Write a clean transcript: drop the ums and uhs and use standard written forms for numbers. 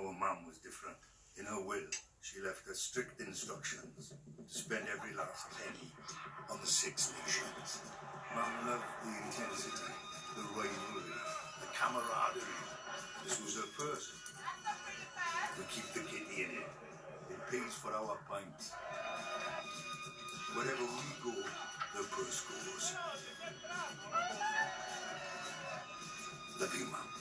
Our mum was different. In her will, she left us strict instructions to spend every last penny on the Six Nations. Mum loved the intensity, the rivalry, the camaraderie. This was her person. We keep the kitty in it. It pays for our pints. Wherever we go, the purse goes. Love you, Mum.